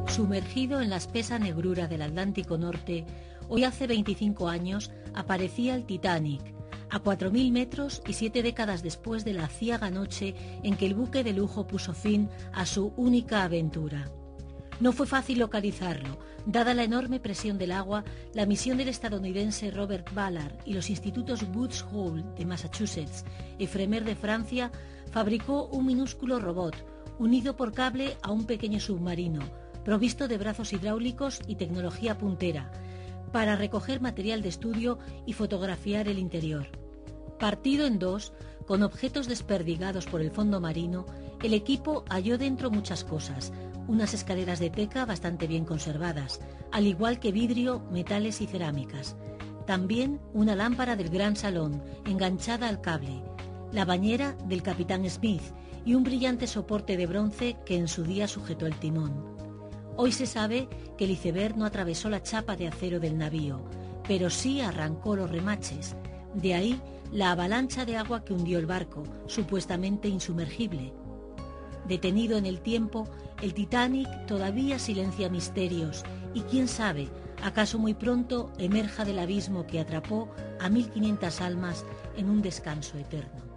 Sumergido en la espesa negrura del Atlántico Norte, hoy hace 25 años aparecía el Titanic, a 4.000 metros y 7 décadas después de la aciaga noche en que el buque de lujo puso fin a su única aventura. No fue fácil localizarlo, dada la enorme presión del agua. La misión del estadounidense Robert Ballard y los institutos Woods Hole de Massachusetts y Fremer de Francia fabricó un minúsculo robot, unido por cable a un pequeño submarino, provisto de brazos hidráulicos y tecnología puntera, para recoger material de estudio y fotografiar el interior. Partido en dos, con objetos desperdigados por el fondo marino, el equipo halló dentro muchas cosas: unas escaleras de teca bastante bien conservadas, al igual que vidrio, metales y cerámicas. También una lámpara del gran salón, enganchada al cable, la bañera del capitán Smith y un brillante soporte de bronce que en su día sujetó el timón. Hoy se sabe que el iceberg no atravesó la chapa de acero del navío, pero sí arrancó los remaches. De ahí la avalancha de agua que hundió el barco, supuestamente insumergible. Detenido en el tiempo, el Titanic todavía silencia misterios y quién sabe, acaso muy pronto emerja del abismo que atrapó a 1.500 almas en un descanso eterno.